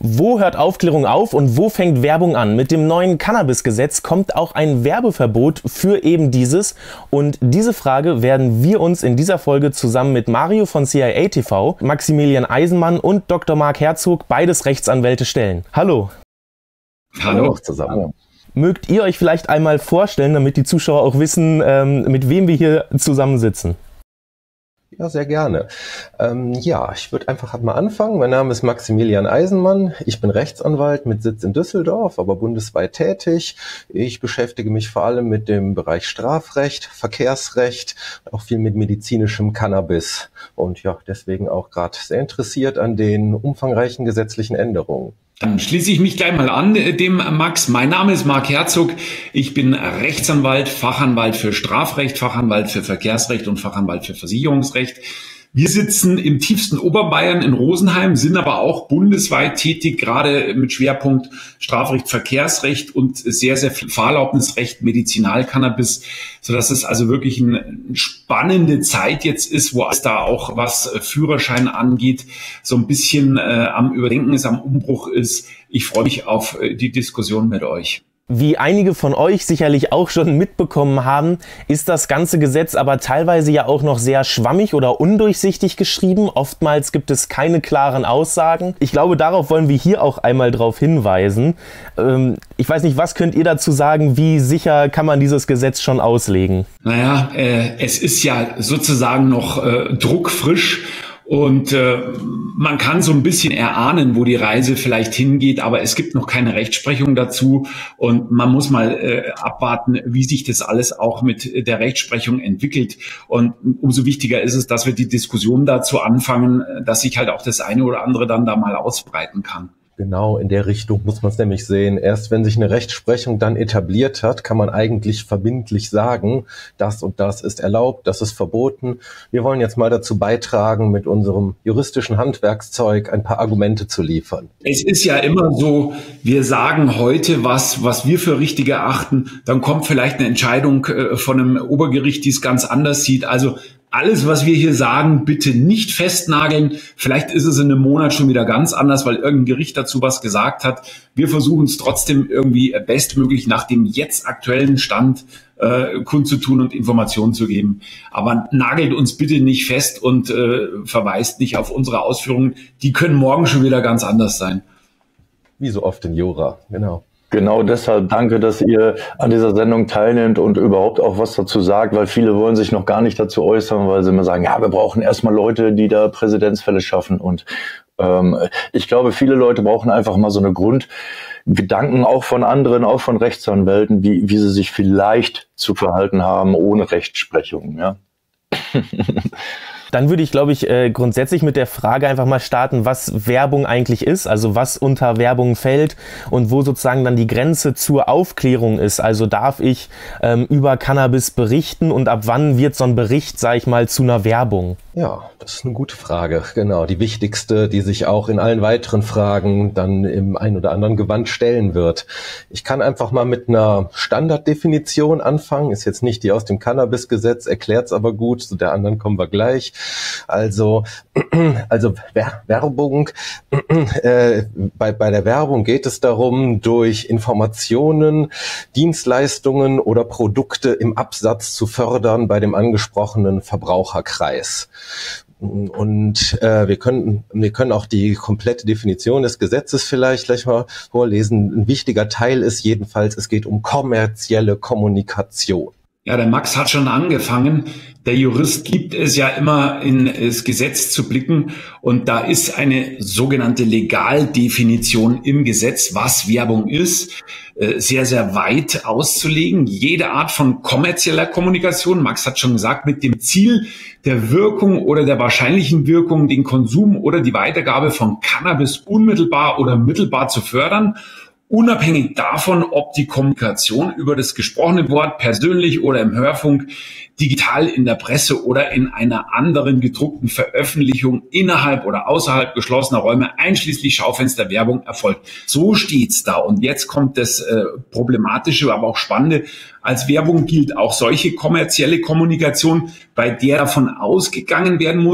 Wo hört Aufklärung auf und wo fängt Werbung an? Mit dem neuen Cannabis-Gesetz kommt auch ein Werbeverbot für eben dieses. Und diese Frage werden wir uns in dieser Folge zusammen mit Mario von CIA TV, Maximilian Eisenmann und Dr. Marc Herzog, beides Rechtsanwälte, stellen. Hallo. Hallo zusammen. Mögt ihr euch vielleicht einmal vorstellen, damit die Zuschauer auch wissen, mit wem wir hier zusammensitzen? Ja, sehr gerne. Ich würde einfach mal anfangen. Mein Name ist Maximilian Eisenmann. Ich bin Rechtsanwalt mit Sitz in Düsseldorf, aber bundesweit tätig. Ich beschäftige mich vor allem mit dem Bereich Strafrecht, Verkehrsrecht, auch viel mit medizinischem Cannabis und ja, deswegen auch gerade sehr interessiert an den umfangreichen gesetzlichen Änderungen. Dann schließe ich mich gleich mal an dem Max. Mein Name ist Marc Herzog. Ich bin Rechtsanwalt, Fachanwalt für Strafrecht, Fachanwalt für Verkehrsrecht und Fachanwalt für Versicherungsrecht. Wir sitzen im tiefsten Oberbayern in Rosenheim, sind aber auch bundesweit tätig, gerade mit Schwerpunkt Strafrecht, Verkehrsrecht und sehr, sehr viel Fahrerlaubnisrecht, Medizinalcannabis, sodass es also wirklich eine spannende Zeit jetzt ist, wo es da auch, was Führerschein angeht, so ein bisschen am Überdenken ist, am Umbruch ist. Ich freue mich auf die Diskussion mit euch. Wie einige von euch sicherlich auch schon mitbekommen haben, ist das ganze Gesetz aber teilweise ja auch noch sehr schwammig oder undurchsichtig geschrieben. Oftmals gibt es keine klaren Aussagen. Ich glaube, darauf wollen wir hier auch einmal drauf hinweisen. Ich weiß nicht, was könnt ihr dazu sagen? Wie sicher kann man dieses Gesetz schon auslegen? Naja, es ist ja sozusagen noch druckfrisch. Und man kann so ein bisschen erahnen, wo die Reise vielleicht hingeht, aber es gibt noch keine Rechtsprechung dazu und man muss mal abwarten, wie sich das alles auch mit der Rechtsprechung entwickelt. Und umso wichtiger ist es, dass wir die Diskussion dazu anfangen, dass sich halt auch das eine oder andere dann da mal ausbreiten kann. Genau, in der Richtung muss man es nämlich sehen. Erst wenn sich eine Rechtsprechung dann etabliert hat, kann man eigentlich verbindlich sagen, das und das ist erlaubt, das ist verboten. Wir wollen jetzt mal dazu beitragen, mit unserem juristischen Handwerkszeug ein paar Argumente zu liefern. Es ist ja immer so, wir sagen heute was wir für richtig erachten, dann kommt vielleicht eine Entscheidung von einem Obergericht, die es ganz anders sieht. Also alles, was wir hier sagen, bitte nicht festnageln. Vielleicht ist es in einem Monat schon wieder ganz anders, weil irgendein Gericht dazu was gesagt hat. Wir versuchen es trotzdem irgendwie bestmöglich nach dem jetzt aktuellen Stand kundzutun und Informationen zu geben. Aber nagelt uns bitte nicht fest und verweist nicht auf unsere Ausführungen. Die können morgen schon wieder ganz anders sein. Wie so oft in Jura, genau. Genau deshalb danke, dass ihr an dieser Sendung teilnehmt und überhaupt auch was dazu sagt, weil viele wollen sich noch gar nicht dazu äußern, weil sie immer sagen, ja, wir brauchen erstmal Leute, die da Präzedenzfälle schaffen. Und ich glaube, viele Leute brauchen einfach mal so eine Grundgedanken, auch von anderen, auch von Rechtsanwälten, wie sie sich vielleicht zu verhalten haben ohne Rechtsprechung, ja. Dann würde ich, glaube ich, grundsätzlich mit der Frage einfach mal starten, was Werbung eigentlich ist, also was unter Werbung fällt und wo sozusagen dann die Grenze zur Aufklärung ist. Also darf ich über Cannabis berichten und ab wann wird so ein Bericht, sage ich mal, zu einer Werbung? Ja, das ist eine gute Frage. Genau, die wichtigste, die sich auch in allen weiteren Fragen dann im ein oder anderen Gewand stellen wird. Ich kann einfach mal mit einer Standarddefinition anfangen. Ist jetzt nicht die aus dem Cannabis-Gesetz, erklärt es aber gut. Zu der anderen kommen wir gleich. Also Werbung. Bei der Werbung geht es darum, durch Informationen, Dienstleistungen oder Produkte im Absatz zu fördern bei dem angesprochenen Verbraucherkreis. Und wir können auch die komplette Definition des Gesetzes vielleicht gleich mal vorlesen. Ein wichtiger Teil ist jedenfalls, es geht um kommerzielle Kommunikation. Ja, der Max hat schon angefangen. Der Jurist liebt es ja immer, in das Gesetz zu blicken. Und da ist eine sogenannte Legaldefinition im Gesetz, was Werbung ist, sehr, sehr weit auszulegen. Jede Art von kommerzieller Kommunikation, Max hat schon gesagt, mit dem Ziel der Wirkung oder der wahrscheinlichen Wirkung, den Konsum oder die Weitergabe von Cannabis unmittelbar oder mittelbar zu fördern. Unabhängig davon, ob die Kommunikation über das gesprochene Wort persönlich oder im Hörfunk, digital in der Presse oder in einer anderen gedruckten Veröffentlichung innerhalb oder außerhalb geschlossener Räume, einschließlich Schaufensterwerbung, erfolgt. So steht's da. Und jetzt kommt das Problematische, aber auch Spannende. Als Werbung gilt auch solche kommerzielle Kommunikation, bei der davon ausgegangen werden muss,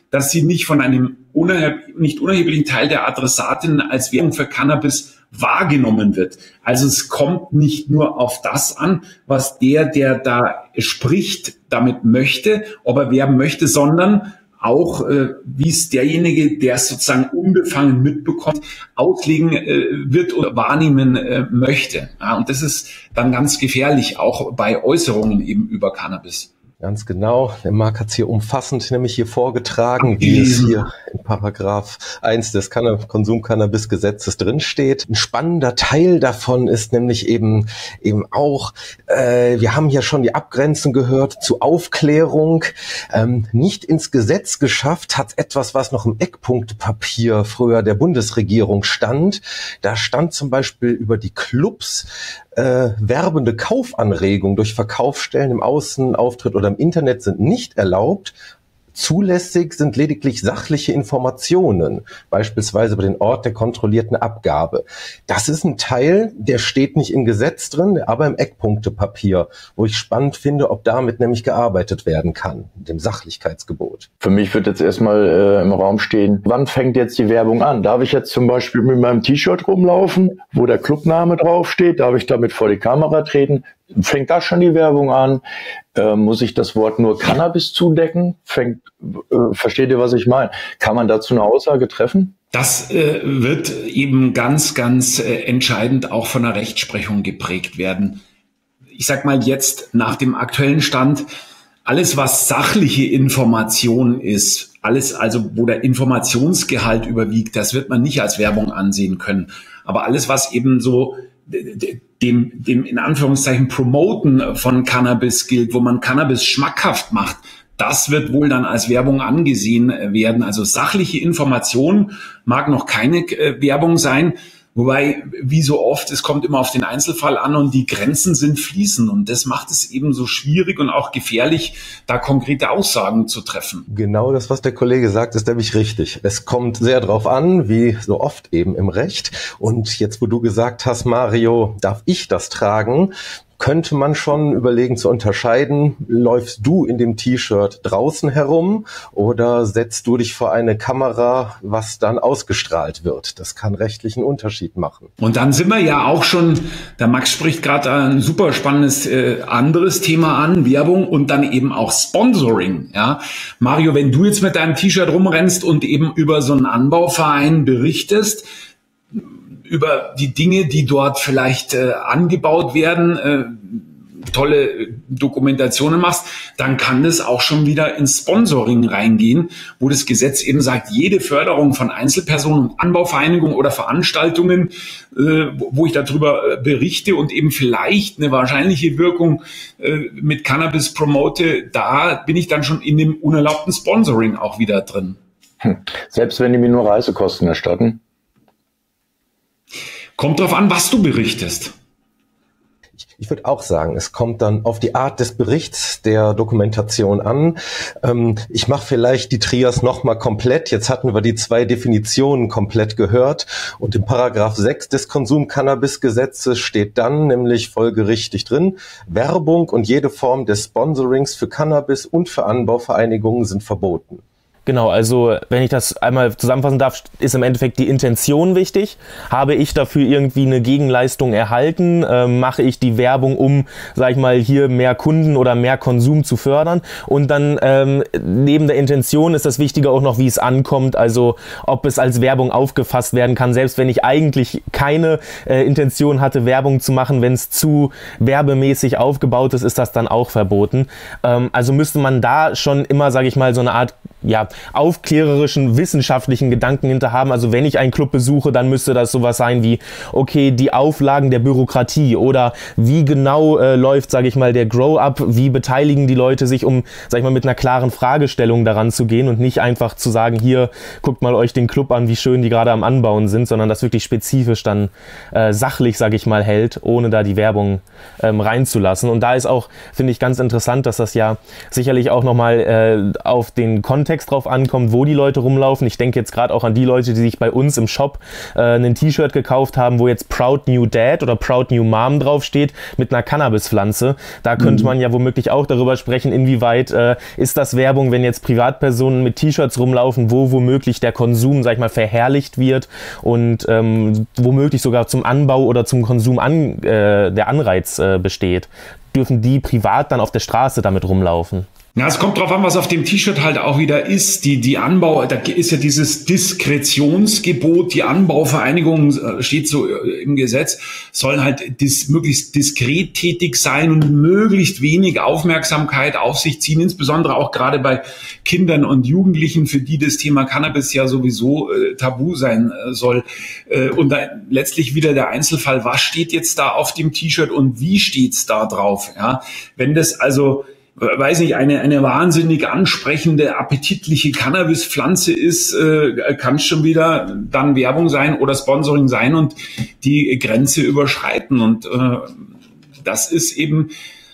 dass sie nicht von einem nicht unerheblichen Teil der Adressatinnen als Werbung für Cannabis wahrgenommen wird. Also es kommt nicht nur auf das an, was der da spricht, damit möchte, ob er werben möchte, sondern auch, wie es derjenige, der es sozusagen unbefangen mitbekommt, auslegen wird oder wahrnehmen möchte. Ja, und das ist dann ganz gefährlich, auch bei Äußerungen eben über Cannabis. Ganz genau. Der Marc hat es hier umfassend nämlich hier vorgetragen, wie es hier in Paragraph 1 des Konsumcannabis-Gesetzes drinsteht. Ein spannender Teil davon ist nämlich eben auch, wir haben ja schon die Abgrenzung gehört zu Aufklärung. Nicht ins Gesetz geschafft hat etwas, was noch im Eckpunktepapier früher der Bundesregierung stand. Da stand zum Beispiel über die Clubs werbende Kaufanregung durch Verkaufsstellen im Außenauftritt oder im Internet sind nicht erlaubt. Zulässig sind lediglich sachliche Informationen, beispielsweise über den Ort der kontrollierten Abgabe. Das ist ein Teil, der steht nicht im Gesetz drin, aber im Eckpunktepapier, wo ich spannend finde, ob damit nämlich gearbeitet werden kann, dem Sachlichkeitsgebot. Für mich wird jetzt erstmal im Raum stehen, wann fängt jetzt die Werbung an? Darf ich jetzt zum Beispiel mit meinem T-Shirt rumlaufen, wo der Clubname draufsteht? Darf ich damit vor die Kamera treten? Fängt da schon die Werbung an? Muss ich das Wort nur Cannabis zudecken? Versteht ihr, was ich meine? Kann man dazu eine Aussage treffen? Das wird eben ganz, ganz entscheidend auch von der Rechtsprechung geprägt werden. Ich sag mal jetzt nach dem aktuellen Stand, alles was sachliche Information ist, alles also wo der Informationsgehalt überwiegt, das wird man nicht als Werbung ansehen können. Aber alles was eben so dem in Anführungszeichen Promoten von Cannabis gilt, wo man Cannabis schmackhaft macht, das wird wohl dann als Werbung angesehen werden. Also sachliche Information mag noch keine Werbung sein, wobei, wie so oft, es kommt immer auf den Einzelfall an und die Grenzen sind fließend und das macht es eben so schwierig und auch gefährlich, da konkrete Aussagen zu treffen. Genau das, was der Kollege sagt, ist nämlich richtig. Es kommt sehr drauf an, wie so oft eben im Recht. Und jetzt, wo du gesagt hast, Mario, darf ich das tragen? Könnte man schon überlegen zu unterscheiden, läufst du in dem T-Shirt draußen herum oder setzt du dich vor eine Kamera, was dann ausgestrahlt wird? Das kann rechtlichen Unterschied machen. Und dann sind wir ja auch schon, der Max spricht gerade ein super spannendes anderes Thema an, Werbung und dann eben auch Sponsoring. Ja, Mario, wenn du jetzt mit deinem T-Shirt rumrennst und eben über so einen Anbauverein berichtest, über die Dinge, die dort vielleicht angebaut werden, tolle Dokumentationen machst, dann kann das auch schon wieder ins Sponsoring reingehen, wo das Gesetz eben sagt, jede Förderung von Einzelpersonen und Anbauvereinigungen oder Veranstaltungen, wo ich darüber berichte und eben vielleicht eine wahrscheinliche Wirkung mit Cannabis promote, da bin ich dann schon in dem unerlaubten Sponsoring auch wieder drin. Selbst wenn die mir nur Reisekosten erstatten? Kommt drauf an, was du berichtest. Ich würde auch sagen, es kommt dann auf die Art des Berichts, der Dokumentation an. Ich mache vielleicht die Trias nochmal komplett. Jetzt hatten wir die 2 Definitionen komplett gehört. Und im Paragraph 6 des Konsumcannabis-Gesetzes steht dann nämlich folgerichtig drin, Werbung und jede Form des Sponsorings für Cannabis und für Anbauvereinigungen sind verboten. Genau, also wenn ich das einmal zusammenfassen darf, ist im Endeffekt die Intention wichtig. Habe ich dafür irgendwie eine Gegenleistung erhalten? Mache ich die Werbung, um, sag ich mal, hier mehr Kunden oder mehr Konsum zu fördern? Und dann neben der Intention ist das Wichtige auch noch, wie es ankommt, also ob es als Werbung aufgefasst werden kann, selbst wenn ich eigentlich keine Intention hatte, Werbung zu machen, wenn es zu werbemäßig aufgebaut ist, ist das dann auch verboten. Also müsste man da schon immer, sage ich mal, so eine Art aufklärerischen, wissenschaftlichen Gedanken hinter haben. Also wenn ich einen Club besuche, dann müsste das sowas sein wie, okay, die Auflagen der Bürokratie oder wie genau läuft, sage ich mal, der Grow-Up, wie beteiligen die Leute sich, um, sag ich mal, mit einer klaren Fragestellung daran zu gehen und nicht einfach zu sagen, hier, guckt mal euch den Club an, wie schön die gerade am Anbauen sind, sondern das wirklich spezifisch dann sachlich, sage ich mal, hält, ohne da die Werbung reinzulassen. Und da ist auch, finde ich, ganz interessant, dass das ja sicherlich auch nochmal auf den Kontext Kontext drauf ankommt, wo die Leute rumlaufen. Ich denke jetzt gerade auch an die Leute, die sich bei uns im Shop ein T-Shirt gekauft haben, wo jetzt Proud New Dad oder Proud New Mom draufsteht mit einer Cannabispflanze. Da könnte man ja womöglich auch darüber sprechen, inwieweit ist das Werbung, wenn jetzt Privatpersonen mit T-Shirts rumlaufen, wo womöglich der Konsum, sag ich mal, verherrlicht wird und womöglich sogar zum Anbau oder zum Konsum der Anreiz besteht. Dürfen die privat dann auf der Straße damit rumlaufen? Ja, es kommt drauf an, was auf dem T-Shirt halt auch wieder ist. Die Anbau, da ist ja dieses Diskretionsgebot, die Anbauvereinigung steht so im Gesetz, sollen halt möglichst diskret tätig sein und möglichst wenig Aufmerksamkeit auf sich ziehen, insbesondere auch gerade bei Kindern und Jugendlichen, für die das Thema Cannabis ja sowieso tabu sein soll. Und da letztlich wieder der Einzelfall, was steht jetzt da auf dem T-Shirt und wie steht's da drauf? Ja, wenn das also weiß nicht, eine wahnsinnig ansprechende, appetitliche Cannabispflanze ist, kann es schon wieder dann Werbung sein oder Sponsoring sein und die Grenze überschreiten. Und das ist eben,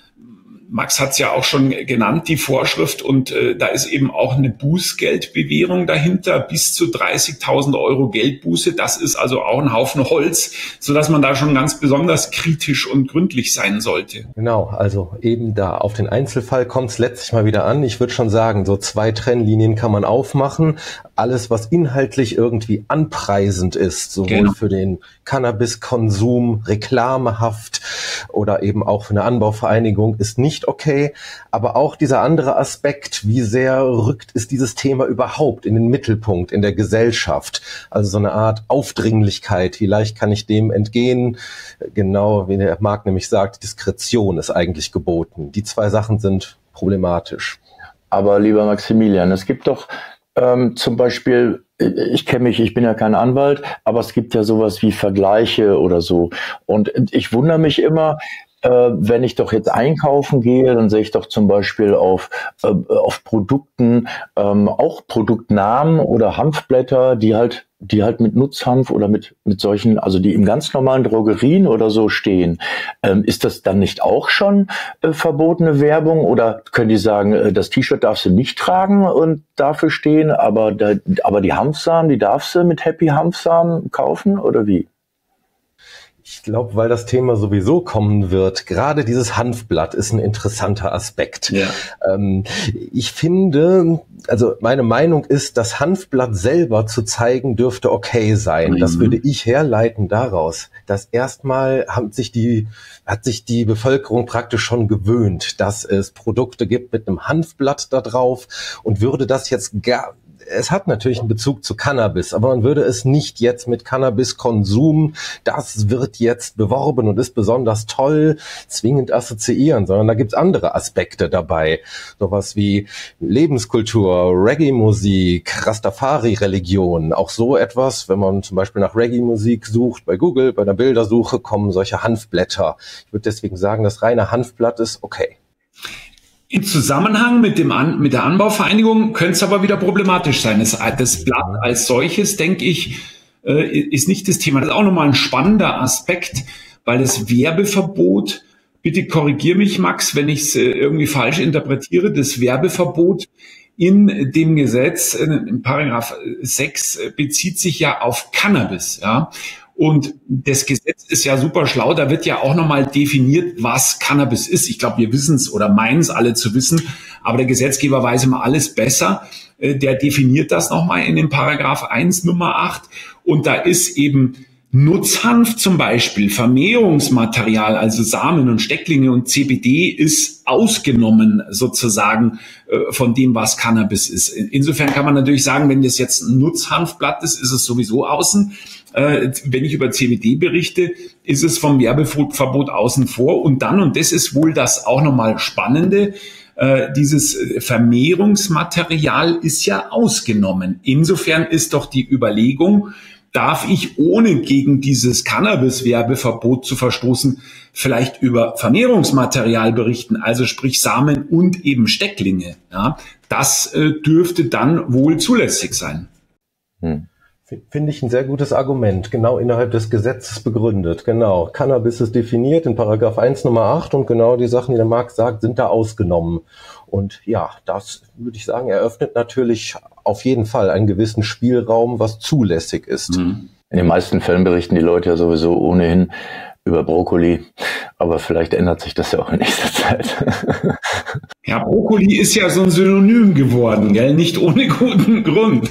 Max hat es ja auch schon genannt, die Vorschrift, und da ist eben auch eine Bußgeldbewährung dahinter, bis zu 30.000 Euro Geldbuße. Das ist also auch ein Haufen Holz, sodass man da schon ganz besonders kritisch und gründlich sein sollte. Genau, also eben da auf den Einzelfall kommt es letztlich mal wieder an. Ich würde schon sagen, so 2 Trennlinien kann man aufmachen. Alles, was inhaltlich irgendwie anpreisend ist, sowohl für den Cannabiskonsum, reklamehaft oder eben auch für eine Anbauvereinigung, ist nicht okay. Aber auch dieser andere Aspekt, wie sehr ist dieses Thema überhaupt in den Mittelpunkt in der Gesellschaft? Also so eine Art Aufdringlichkeit, wie leicht kann ich dem entgehen? Genau, wie der Marc nämlich sagt, Diskretion ist eigentlich geboten. Die 2 Sachen sind problematisch. Aber lieber Maximilian, es gibt doch zum Beispiel, ich bin ja kein Anwalt, aber es gibt ja sowas wie Vergleiche oder so. Und ich wundere mich immer, wenn ich doch jetzt einkaufen gehe, dann sehe ich doch zum Beispiel auf Produkten auch Produktnamen oder Hanfblätter, die halt mit Nutzhanf oder mit solchen, also die in ganz normalen Drogerien oder so stehen. Ist das dann nicht auch schon verbotene Werbung? Oder können die sagen, das T-Shirt darfst du nicht tragen und dafür stehen, aber die Hanfsamen, die darfst du mit Happy Hanfsamen kaufen oder wie? Ich glaube, weil das Thema sowieso kommen wird, gerade dieses Hanfblatt ist ein interessanter Aspekt. Ja. Ich finde, also meine Meinung ist, das Hanfblatt selber zu zeigen dürfte okay sein. Mhm. Das würde ich herleiten daraus, dass erstmal hat sich die Bevölkerung praktisch schon gewöhnt, dass es Produkte gibt mit einem Hanfblatt da drauf, und würde das jetzt es hat natürlich einen Bezug zu Cannabis, aber man würde es nicht jetzt mit Cannabiskonsum, das wird jetzt beworben und ist besonders toll, zwingend assoziieren, sondern da gibt's andere Aspekte dabei. Sowas wie Lebenskultur, Reggae-Musik, Rastafari-Religion, auch so etwas, wenn man zum Beispiel nach Reggae-Musik sucht bei Google, bei der Bildersuche kommen solche Hanfblätter. Ich würde deswegen sagen, das reine Hanfblatt ist okay. Im Zusammenhang mit der Anbauvereinigung könnte es aber wieder problematisch sein. Das Blatt als solches, denke ich, ist nicht das Thema. Das ist auch nochmal ein spannender Aspekt, weil das Werbeverbot, bitte korrigier mich, Max, wenn ich es irgendwie falsch interpretiere, das Werbeverbot in dem Gesetz, in Paragraph 6, bezieht sich ja auf Cannabis, ja. Und das Gesetz ist ja super schlau, da wird ja auch nochmal definiert, was Cannabis ist. Ich glaube, wir wissen es oder meinen es alle zu wissen, aber der Gesetzgeber weiß immer alles besser. Der definiert das nochmal in dem Paragraph 1 Nummer 8, und da ist eben Nutzhanf zum Beispiel, Vermehrungsmaterial, also Samen und Stecklinge und CBD ist ausgenommen sozusagen von dem, was Cannabis ist. Insofern kann man natürlich sagen, wenn das jetzt ein Nutzhanfblatt ist, ist es sowieso außen. Wenn ich über CBD berichte, ist es vom Werbeverbot außen vor. Und dann, und das ist wohl das auch nochmal Spannende, dieses Vermehrungsmaterial ist ja ausgenommen. Insofern ist doch die Überlegung, darf ich, ohne gegen dieses Cannabis-Werbeverbot zu verstoßen, vielleicht über Vermehrungsmaterial berichten, also sprich Samen und eben Stecklinge. Ja, das dürfte dann wohl zulässig sein. Finde ich ein sehr gutes Argument, genau innerhalb des Gesetzes begründet. Genau, Cannabis ist definiert in Paragraph 1 Nummer 8 und genau die Sachen, die der Marc sagt, sind da ausgenommen. Und ja, das würde ich sagen, eröffnet natürlich auf jeden Fall einen gewissen Spielraum, was zulässig ist. In den meisten Fällen berichten die Leute ja sowieso ohnehin über Brokkoli, aber vielleicht ändert sich das ja auch in nächster Zeit. Ja, Brokkoli ist ja so ein Synonym geworden, gell? Nicht ohne guten Grund.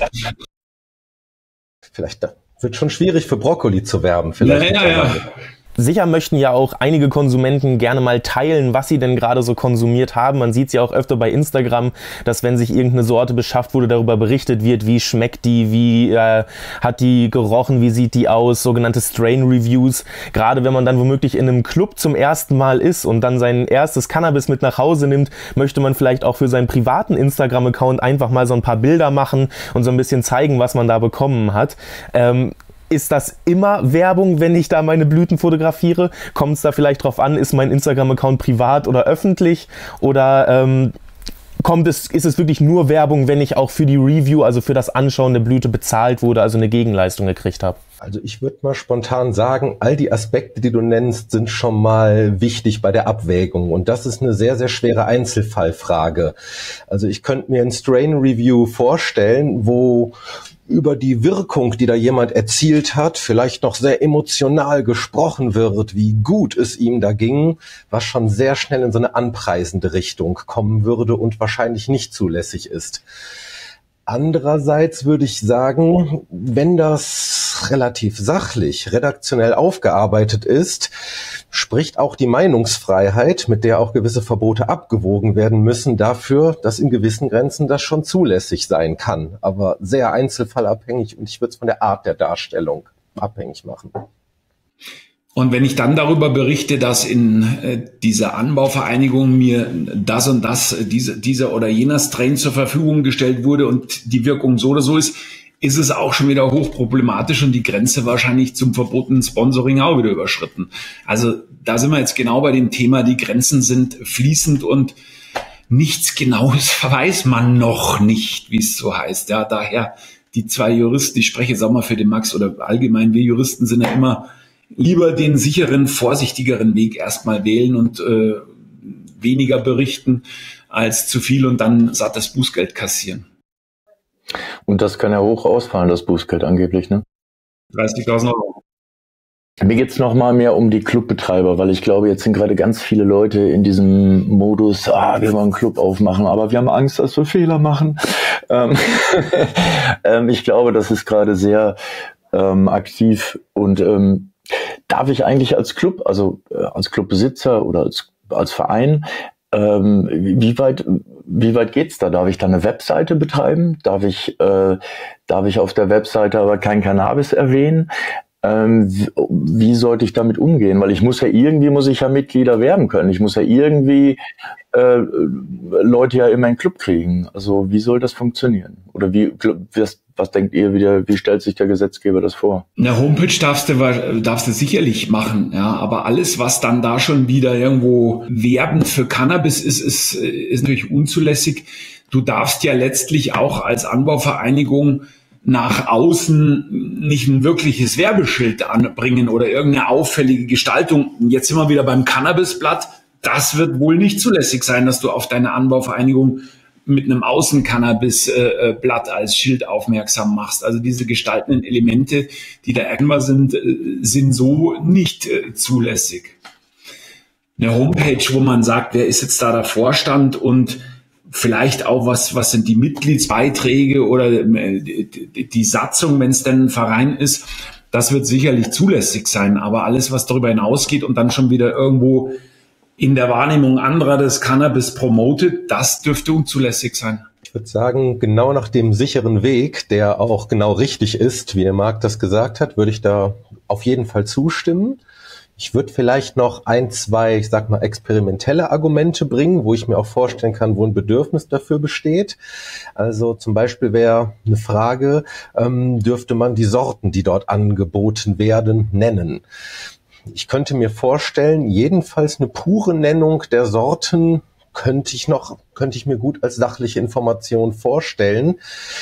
Vielleicht wird schon schwierig für Brokkoli zu werben. Vielleicht ja. Sicher möchten ja auch einige Konsumenten gerne mal teilen, was sie denn gerade so konsumiert haben. Man sieht es ja auch öfter bei Instagram, dass wenn sich irgendeine Sorte beschafft wurde, darüber berichtet wird, wie schmeckt die, wie hat die gerochen, wie sieht die aus, sogenannte Strain-Reviews. Gerade wenn man dann womöglich in einem Club zum ersten Mal ist und dann sein erstes Cannabis mit nach Hause nimmt, möchte man vielleicht auch für seinen privaten Instagram-Account einfach mal so ein paar Bilder machen und so ein bisschen zeigen, was man da bekommen hat. Ist das immer Werbung, wenn ich da meine Blüten fotografiere? Kommt es da vielleicht drauf an, ist mein Instagram-Account privat oder öffentlich? Oder ist es wirklich nur Werbung, wenn ich auch für die Review, also für das Anschauen der Blüte bezahlt wurde, also eine Gegenleistung gekriegt habe? Also ich würde mal spontan sagen, all die Aspekte, die du nennst, sind schon mal wichtig bei der Abwägung. Und das ist eine sehr, sehr schwere Einzelfallfrage. Also ich könnte mir ein Strain-Review vorstellen, wo über die Wirkung, die da jemand erzielt hat, vielleicht noch sehr emotional gesprochen wird, wie gut es ihm da ging, was schon sehr schnell in so eine anpreisende Richtung kommen würde und wahrscheinlich nicht zulässig ist. Andererseits würde ich sagen, wenn das relativ sachlich, redaktionell aufgearbeitet ist, spricht auch die Meinungsfreiheit, mit der auch gewisse Verbote abgewogen werden müssen, dafür, dass in gewissen Grenzen das schon zulässig sein kann. Aber sehr einzelfallabhängig und ich würde es von der Art der Darstellung abhängig machen. Und wenn ich dann darüber berichte, dass in dieser Anbauvereinigung mir das und das, dieser oder jener Strain zur Verfügung gestellt wurde und die Wirkung so oder so ist es auch schon wieder hochproblematisch und die Grenze wahrscheinlich zum verbotenen Sponsoring auch wieder überschritten. Also da sind wir jetzt genau bei dem Thema, die Grenzen sind fließend und nichts Genaues weiß man noch nicht, wie es so heißt. Ja, daher die zwei Juristen, ich spreche jetzt auch mal für den Max oder allgemein, wir Juristen sind ja immer lieber den sicheren, vorsichtigeren Weg erstmal wählen und weniger berichten als zu viel und dann sattes Bußgeld kassieren. Und das kann ja hoch ausfallen, das Bußgeld angeblich, ne? 30.000 Euro. Mir geht's noch mal mehr um die Clubbetreiber, weil ich glaube, jetzt sind gerade ganz viele Leute in diesem Modus, wir wollen einen Club aufmachen, aber wir haben Angst, dass wir Fehler machen. Ich glaube, das ist gerade sehr aktiv und darf ich eigentlich als Club, also als Clubbesitzer oder als Verein, wie weit geht's da? Darf ich da eine Webseite betreiben? Darf ich auf der Webseite aber kein Cannabis erwähnen? Wie sollte ich damit umgehen? Weil ich muss ja Mitglieder werben können. Ich muss ja irgendwie Leute ja in meinen Club kriegen. Also wie soll das funktionieren? Oder was denkt ihr, wie stellt sich der Gesetzgeber das vor? Eine Homepage darfst du sicherlich machen, ja, aber alles, was dann da schon wieder irgendwo werbend für Cannabis ist natürlich unzulässig. Du darfst ja letztlich auch als Anbauvereinigung nach außen nicht ein wirkliches Werbeschild anbringen oder irgendeine auffällige Gestaltung. Jetzt sind wir wieder beim Cannabisblatt. Das wird wohl nicht zulässig sein, dass du auf deine Anbauvereinigung mit einem Außen-Cannabis-Blatt als Schild aufmerksam machst. Also diese gestaltenden Elemente, die da erkennbar sind, sind so nicht zulässig. Eine Homepage, wo man sagt, wer ist jetzt da der Vorstand und vielleicht auch, was sind die Mitgliedsbeiträge oder die Satzung, wenn es denn ein Verein ist, das wird sicherlich zulässig sein. Aber alles, was darüber hinausgeht und dann schon wieder irgendwo in der Wahrnehmung anderer das Cannabis promotet, das dürfte unzulässig sein. Ich würde sagen, genau nach dem sicheren Weg, der auch genau richtig ist, wie der Marc das gesagt hat, würde ich da auf jeden Fall zustimmen. Ich würde vielleicht noch ein, zwei, ich sag mal, experimentelle Argumente bringen, wo ich mir auch vorstellen kann, wo ein Bedürfnis dafür besteht. Also zum Beispiel wäre eine Frage, dürfte man die Sorten, die dort angeboten werden, nennen? Ich könnte mir vorstellen, jedenfalls eine pure Nennung der Sorten könnte ich mir gut als sachliche Information vorstellen.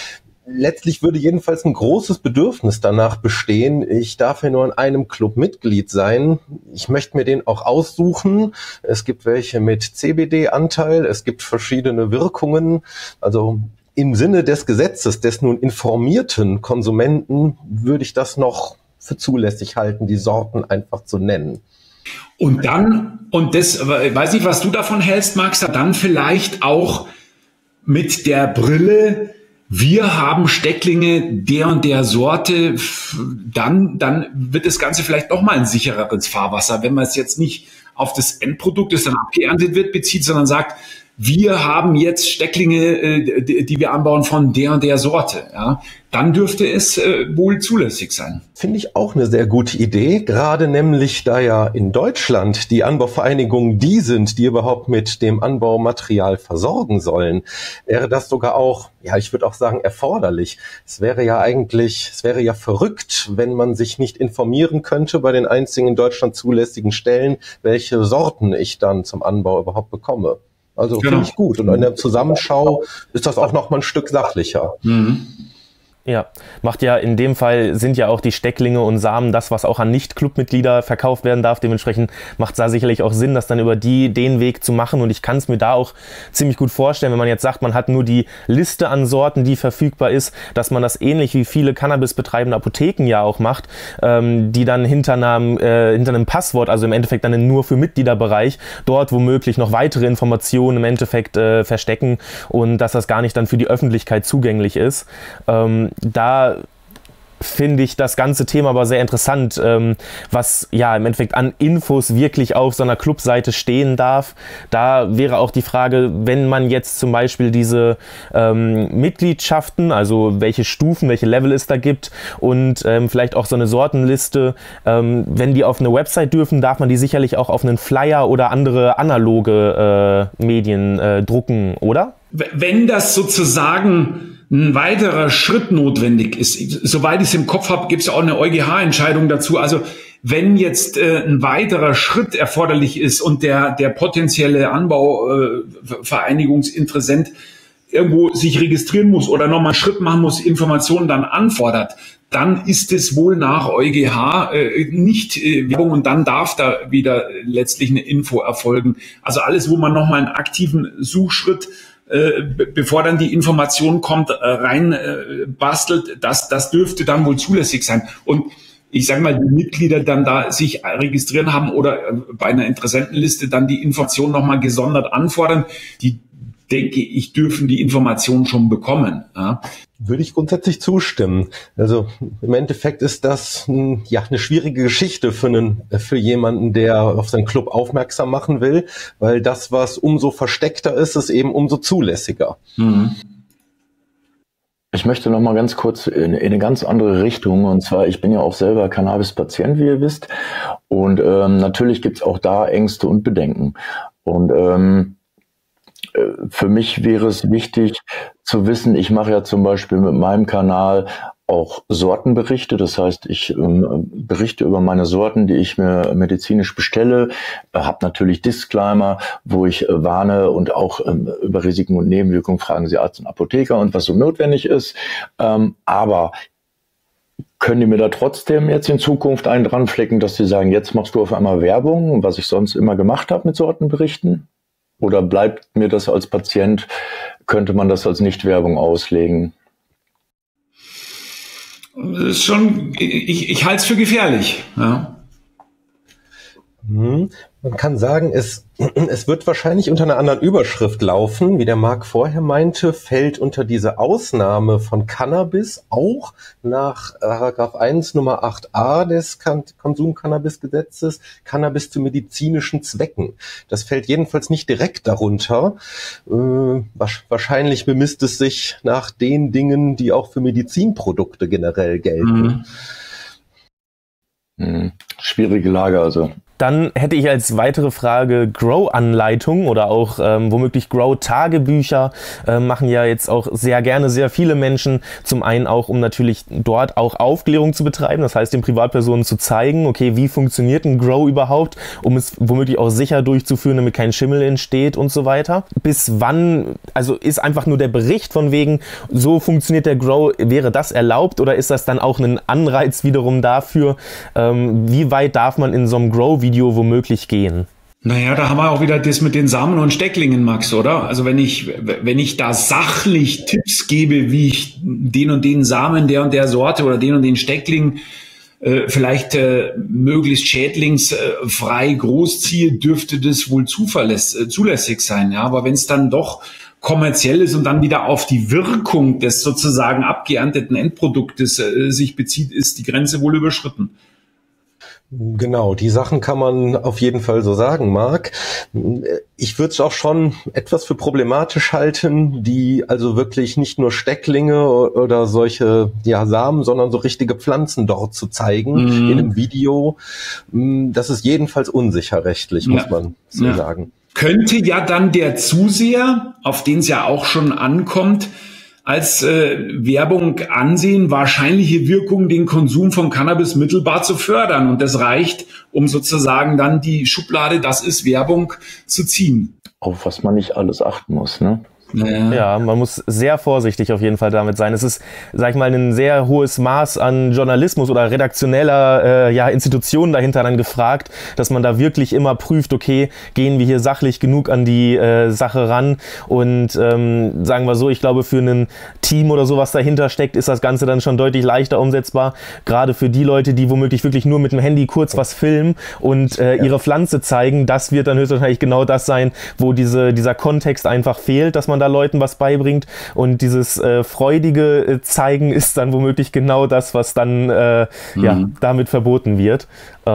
letztlich würde jedenfalls ein großes Bedürfnis danach bestehen, ich darf ja nur in einem Club Mitglied sein. Ich möchte mir den auch aussuchen. Es gibt welche mit CBD-Anteil, es gibt verschiedene Wirkungen. Also im Sinne des Gesetzes, des nun informierten Konsumenten, würde ich das noch für zulässig halten, die Sorten einfach zu nennen. Und dann, und das, weiß nicht, was du davon hältst, Max, dann vielleicht auch mit der Brille, wir haben Stecklinge der und der Sorte, dann wird das Ganze vielleicht noch mal ein sichereres Fahrwasser, wenn man es jetzt nicht auf das Endprodukt, das dann abgeerntet wird, bezieht, sondern sagt, wir haben jetzt Stecklinge, die wir anbauen von der und der Sorte. Ja, dann dürfte es wohl zulässig sein. Finde ich auch eine sehr gute Idee, gerade nämlich da ja in Deutschland die Anbauvereinigungen die sind, die überhaupt mit dem Anbaumaterial versorgen sollen, wäre das sogar auch, ja, ich würde auch sagen, erforderlich. Es wäre ja verrückt, wenn man sich nicht informieren könnte bei den einzigen in Deutschland zulässigen Stellen, welche Sorten ich dann zum Anbau überhaupt bekomme. Also genau. Finde ich gut. Und in der Zusammenschau ist das auch noch mal ein Stück sachlicher. Mhm. Ja, macht ja in dem Fall sind ja auch die Stecklinge und Samen das, was auch an Nicht-Clubmitglieder verkauft werden darf. Dementsprechend macht es da sicherlich auch Sinn, das dann über den Weg zu machen. Und ich kann es mir da auch ziemlich gut vorstellen, wenn man jetzt sagt, man hat nur die Liste an Sorten, die verfügbar ist, dass man das ähnlich wie viele Cannabis-betreibende Apotheken ja auch macht, die dann hinter einem Passwort, also im Endeffekt dann nur für Mitgliederbereich, dort womöglich noch weitere Informationen im Endeffekt verstecken und dass das gar nicht dann für die Öffentlichkeit zugänglich ist. Da finde ich das ganze Thema aber sehr interessant, was ja im Endeffekt an Infos wirklich auf so einer Clubseite stehen darf. Da wäre auch die Frage, wenn man jetzt zum Beispiel diese Mitgliedschaften, also welche Stufen, welche Level es da gibt und vielleicht auch so eine Sortenliste, wenn die auf eine Website dürfen, darf man die sicherlich auch auf einen Flyer oder andere analoge Medien drucken, oder? Wenn das sozusagen ein weiterer Schritt notwendig ist, soweit ich es im Kopf habe, gibt es auch eine EuGH-Entscheidung dazu. Also wenn jetzt ein weiterer Schritt erforderlich ist und der potenzielle Anbauvereinigungsinteressent irgendwo sich registrieren muss oder nochmal einen Schritt machen muss, Informationen dann anfordert, dann ist es wohl nach EuGH nicht Werbung und dann darf da wieder letztlich eine Info erfolgen. Also alles, wo man nochmal einen aktiven Suchschritt bevor dann die Information kommt, rein bastelt, das dürfte dann wohl zulässig sein. Und ich sage mal, die Mitglieder dann da sich registrieren haben oder bei einer Interessentenliste dann die Information nochmal gesondert anfordern, die, denke ich, dürfen die Informationen schon bekommen. Ja. Würde ich grundsätzlich zustimmen. Also im Endeffekt ist das ja eine schwierige Geschichte für jemanden, der auf seinen Club aufmerksam machen will, weil das, was umso versteckter ist, ist eben umso zulässiger. Mhm. Ich möchte noch mal ganz kurz in eine ganz andere Richtung. Und zwar, ich bin ja auch selber Cannabis-Patient, wie ihr wisst. Und natürlich gibt's auch da Ängste und Bedenken. Und für mich wäre es wichtig zu wissen, ich mache ja zum Beispiel mit meinem Kanal auch Sortenberichte. Das heißt, ich berichte über meine Sorten, die ich mir medizinisch bestelle, habe natürlich Disclaimer, wo ich warne und auch über Risiken und Nebenwirkungen fragen Sie Arzt und Apotheker und was so notwendig ist. Aber können die mir da trotzdem jetzt in Zukunft einen dranflecken, dass sie sagen, jetzt machst du auf einmal Werbung, was ich sonst immer gemacht habe mit Sortenberichten? Oder bleibt mir das als Patient, könnte man das als Nicht-Werbung auslegen? Ist schon, ich halte es für gefährlich. Ja. Man kann sagen, es wird wahrscheinlich unter einer anderen Überschrift laufen, wie der Marc vorher meinte, fällt unter diese Ausnahme von Cannabis auch nach Paragraph 1 Nummer 8a des Konsumcannabisgesetzes Cannabis zu medizinischen Zwecken. Das fällt jedenfalls nicht direkt darunter. Wahrscheinlich bemisst es sich nach den Dingen, die auch für Medizinprodukte generell gelten. Schwierige Lage also. Dann hätte ich als weitere Frage Grow-Anleitungen oder auch womöglich Grow-Tagebücher machen ja jetzt auch sehr gerne sehr viele Menschen. Zum einen auch, um natürlich dort auch Aufklärung zu betreiben, das heißt den Privatpersonen zu zeigen, okay, wie funktioniert ein Grow überhaupt, um es womöglich auch sicher durchzuführen, damit kein Schimmel entsteht und so weiter. Bis wann, also ist einfach nur der Bericht von wegen, so funktioniert der Grow, wäre das erlaubt oder ist das dann auch ein Anreiz wiederum dafür, wie weit darf man in so einem Grow-Video womöglich gehen? Naja, da haben wir auch wieder das mit den Samen und Stecklingen, Max, oder? Also wenn ich da sachlich Tipps gebe, wie ich den und den Samen der und der Sorte oder den und den Steckling vielleicht möglichst schädlingsfrei großziehe, dürfte das wohl zulässig sein. Ja, aber wenn es dann doch kommerziell ist und dann wieder auf die Wirkung des sozusagen abgeernteten Endproduktes sich bezieht, ist die Grenze wohl überschritten. Genau, die Sachen kann man auf jeden Fall so sagen, Marc. Ich würde es auch schon etwas für problematisch halten, die also wirklich nicht nur Stecklinge oder solche Samen, sondern so richtige Pflanzen dort zu zeigen in einem Video. Das ist jedenfalls unsicher rechtlich, muss man so sagen. Könnte ja dann der Zuseher, auf den es ja auch schon ankommt, als Werbung ansehen, wahrscheinliche Wirkung, den Konsum von Cannabis mittelbar zu fördern. Und das reicht, um sozusagen dann die Schublade, das ist Werbung, zu ziehen. Auf was man nicht alles achten muss, ne? Ja, man muss sehr vorsichtig auf jeden Fall damit sein. Es ist, sag ich mal, ein sehr hohes Maß an Journalismus oder redaktioneller Institutionen dahinter dann gefragt, dass man da wirklich immer prüft, okay, gehen wir hier sachlich genug an die Sache ran und sagen wir so, ich glaube, für ein Team oder sowas dahinter steckt, ist das Ganze dann schon deutlich leichter umsetzbar. Gerade für die Leute, die womöglich wirklich nur mit dem Handy kurz was filmen und ihre Pflanze zeigen, das wird dann höchstwahrscheinlich genau das sein, wo dieser Kontext einfach fehlt, dass man da Leuten was beibringt und dieses freudige Zeigen ist dann womöglich genau das, was dann damit verboten wird.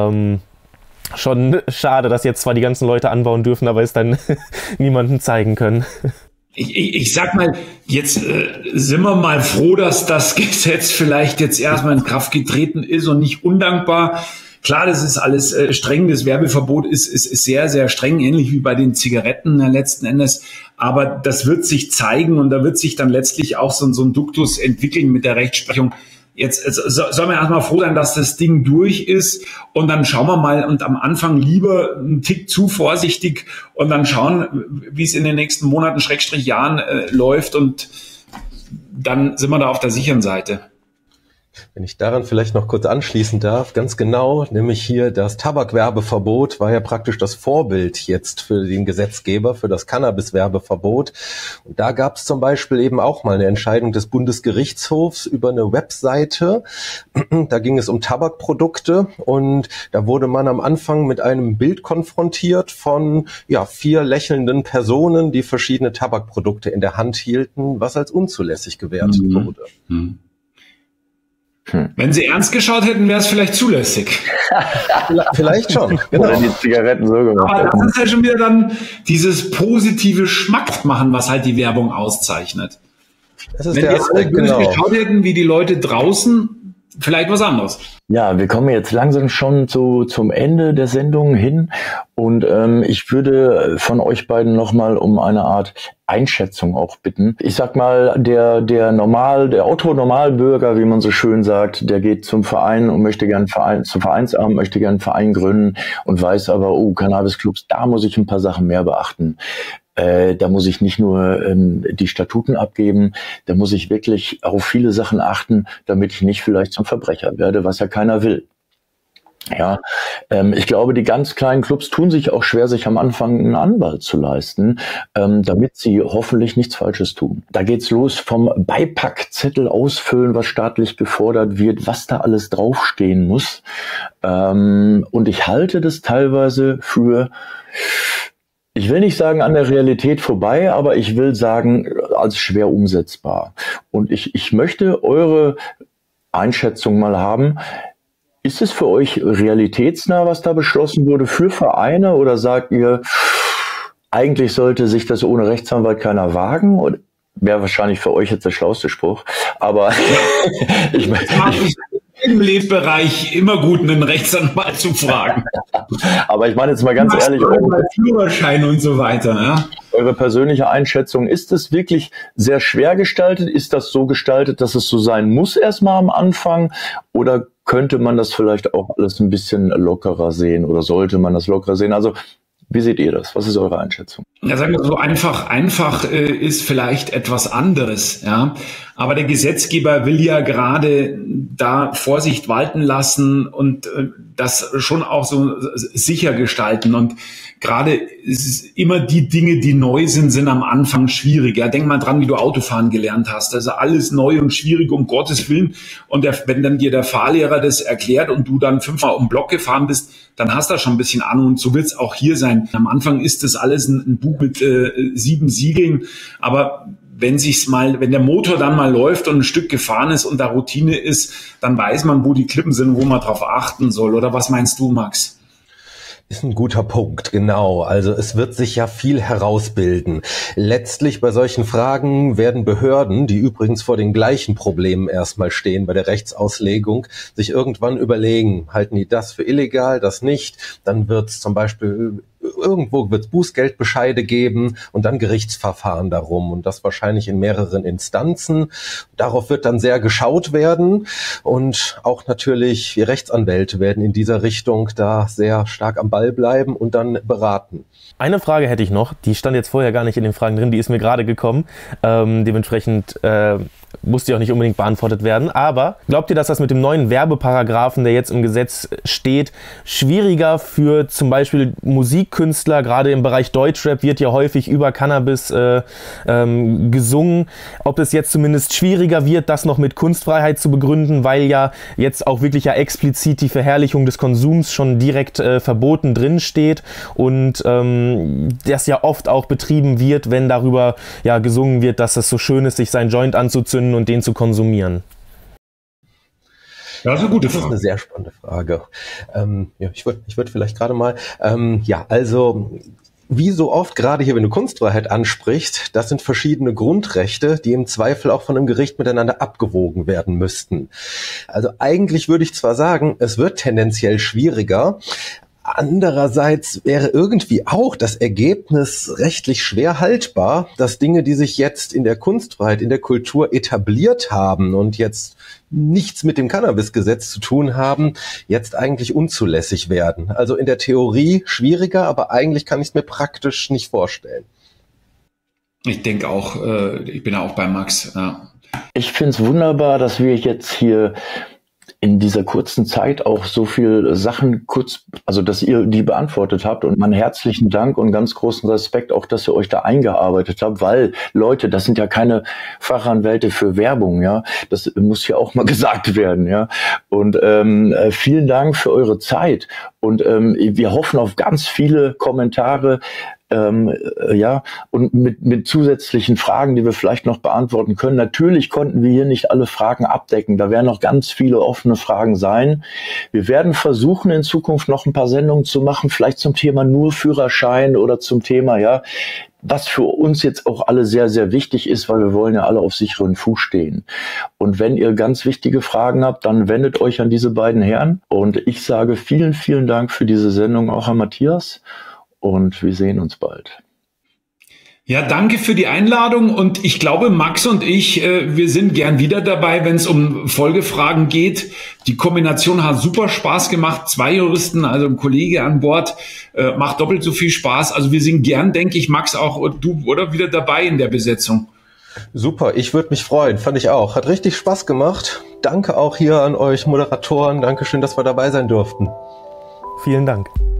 Schon schade, dass jetzt zwar die ganzen Leute anbauen dürfen, aber es dann niemandem zeigen können. Ich sag mal, jetzt sind wir mal froh, dass das Gesetz vielleicht jetzt erstmal in Kraft getreten ist und nicht undankbar. Klar, das ist alles streng. Das Werbeverbot ist sehr, sehr streng, ähnlich wie bei den Zigaretten letzten Endes. Aber das wird sich zeigen und da wird sich dann letztlich auch so ein Duktus entwickeln mit der Rechtsprechung. Jetzt soll man erstmal froh sein, dass das Ding durch ist und dann schauen wir mal und am Anfang lieber einen Tick zu vorsichtig und dann schauen, wie es in den nächsten Monaten, Jahren läuft und dann sind wir da auf der sicheren Seite. Wenn ich daran vielleicht noch kurz anschließen darf, ganz genau, nämlich hier das Tabakwerbeverbot war ja praktisch das Vorbild jetzt für den Gesetzgeber, für das Cannabis-Werbeverbot. Und da gab es zum Beispiel eben auch mal eine Entscheidung des Bundesgerichtshofs über eine Webseite. Da ging es um Tabakprodukte und da wurde man am Anfang mit einem Bild konfrontiert von 4 lächelnden Personen, die verschiedene Tabakprodukte in der Hand hielten, was als unzulässig gewertet wurde. Wenn sie ernst geschaut hätten, wäre es vielleicht zulässig. Vielleicht schon, genau. Oder die Zigaretten so gemacht. Aber das ist ja schon wieder dann dieses positive Schmackmachen, was halt die Werbung auszeichnet. Das ist wenn der die alle Aspekt, böse genau. geschaut hätten, wie die Leute draußen, vielleicht was anderes. Ja, wir kommen jetzt langsam schon zum Ende der Sendung hin und ich würde von euch beiden nochmal um eine Art Einschätzung auch bitten. Ich sag mal, der Otto-Normalbürger, wie man so schön sagt, der geht zum Verein und möchte gern zum Vereinsamt, möchte gern einen Verein gründen und weiß aber, Cannabisclubs, da muss ich ein paar Sachen mehr beachten. Da muss ich nicht nur die Statuten abgeben, da muss ich wirklich auf viele Sachen achten, damit ich nicht vielleicht zum Verbrecher werde, was ja keiner will. Ja, ich glaube, die ganz kleinen Clubs tun sich auch schwer, sich am Anfang einen Anwalt zu leisten, damit sie hoffentlich nichts Falsches tun. Da geht's los vom Beipackzettel ausfüllen, was staatlich gefordert wird, was da alles draufstehen muss. Und ich halte das teilweise für, ich will nicht sagen an der Realität vorbei, aber ich will sagen als schwer umsetzbar. Und ich möchte eure Einschätzung mal haben. Ist es für euch realitätsnah, was da beschlossen wurde für Vereine, oder sagt ihr, eigentlich sollte sich das ohne Rechtsanwalt keiner wagen? Oder wäre wahrscheinlich für euch jetzt der schlauste Spruch, aber im Lebensbereich immer gut, einen Rechtsanwalt zu fragen. Aber ich meine jetzt mal ganz ehrlich, Führerschein und so weiter, ja. Eure persönliche Einschätzung, ist es wirklich sehr schwer gestaltet? Ist das so gestaltet, dass es so sein muss erstmal am Anfang? Oder könnte man das vielleicht auch alles ein bisschen lockerer sehen oder sollte man das lockerer sehen? Also wie seht ihr das? Was ist eure Einschätzung? Ja, sagen wir so, einfach ist vielleicht etwas anderes, ja. Aber der Gesetzgeber will ja gerade da Vorsicht walten lassen und das schon auch so sicher gestalten. Und gerade ist es immer die Dinge, die neu sind am Anfang schwierig. Ja, denk mal dran, wie du Autofahren gelernt hast. Also alles neu und schwierig, um Gottes Willen. Und wenn dann dir der Fahrlehrer das erklärt und du dann 5-mal um den Block gefahren bist, dann hast du schon ein bisschen Ahnung. Und so wird es auch hier sein. Am Anfang ist das alles ein Buch mit 7 Siegeln. Aber wenn der Motor dann mal läuft und ein Stück gefahren ist und da Routine ist, dann weiß man, wo die Klippen sind, wo man drauf achten soll. Oder was meinst du, Max? Ist ein guter Punkt, genau. Also es wird sich ja viel herausbilden. Letztlich bei solchen Fragen werden Behörden, die übrigens vor den gleichen Problemen erstmal stehen bei der Rechtsauslegung, sich irgendwann überlegen, halten die das für illegal, das nicht. Dann wird es zum Beispiel irgendwo wird's Bußgeldbescheide geben und dann Gerichtsverfahren darum und das wahrscheinlich in mehreren Instanzen. Darauf wird dann sehr geschaut werden und auch natürlich die Rechtsanwälte werden in dieser Richtung da sehr stark am Ball bleiben und dann beraten. Eine Frage hätte ich noch, die stand jetzt vorher gar nicht in den Fragen drin, die ist mir gerade gekommen. Dementsprechend muss die auch nicht unbedingt beantwortet werden. Aber glaubt ihr, dass das mit dem neuen Werbeparagraphen, der jetzt im Gesetz steht, schwieriger für zum Beispiel Musikkünstler, gerade im Bereich Deutschrap wird ja häufig über Cannabis gesungen, ob es jetzt zumindest schwieriger wird, das noch mit Kunstfreiheit zu begründen, weil ja jetzt auch wirklich ja explizit die Verherrlichung des Konsums schon direkt verboten drin steht und das ja oft auch betrieben wird, wenn darüber ja gesungen wird, dass es so schön ist, sich sein Joint anzuzünden und den zu konsumieren? Ja, das ist eine gute Frage. Das ist eine sehr spannende Frage. Ja, ich würd vielleicht gerade mal, also wie so oft, gerade hier, wenn du Kunstfreiheit ansprichst, das sind verschiedene Grundrechte, die im Zweifel auch von einem Gericht miteinander abgewogen werden müssten. Also eigentlich würde ich zwar sagen, es wird tendenziell schwieriger, andererseits wäre irgendwie auch das Ergebnis rechtlich schwer haltbar, dass Dinge, die sich jetzt in der Kunstfreiheit, in der Kultur etabliert haben und jetzt nichts mit dem Cannabisgesetz zu tun haben, jetzt eigentlich unzulässig werden. Also in der Theorie schwieriger, aber eigentlich kann ich es mir praktisch nicht vorstellen. Ich denke auch, ich bin auch bei Max. Ja. Ich finde es wunderbar, dass wir jetzt hier in dieser kurzen Zeit auch so viel Sachen also dass ihr die beantwortet habt und meinen herzlichen Dank und ganz großen Respekt auch, dass ihr euch da eingearbeitet habt, weil Leute, das sind ja keine Fachanwälte für Werbung, ja, das muss ja auch mal gesagt werden, ja, und vielen Dank für eure Zeit und wir hoffen auf ganz viele Kommentare, ja, und mit zusätzlichen Fragen, die wir vielleicht noch beantworten können. Natürlich konnten wir hier nicht alle Fragen abdecken. Da werden noch ganz viele offene Fragen sein. Wir werden versuchen, in Zukunft noch ein paar Sendungen zu machen, vielleicht zum Thema nur Führerschein oder zum Thema, ja, was für uns jetzt auch alle sehr, sehr wichtig ist, weil wir wollen ja alle auf sicheren Fuß stehen. Und wenn ihr ganz wichtige Fragen habt, dann wendet euch an diese beiden Herren. Und ich sage vielen, vielen Dank für diese Sendung, auch an Matthias. Und wir sehen uns bald. Ja, danke für die Einladung und ich glaube, Max und ich, wir sind gern wieder dabei, wenn es um Folgefragen geht. Die Kombination hat super Spaß gemacht. 2 Juristen, also ein Kollege an Bord, macht doppelt so viel Spaß. Also wir sind gern, denke ich, Max auch und du, oder wieder dabei in der Besetzung. Super, ich würde mich freuen, fand ich auch. Hat richtig Spaß gemacht. Danke auch hier an euch Moderatoren. Dankeschön, dass wir dabei sein durften. Vielen Dank.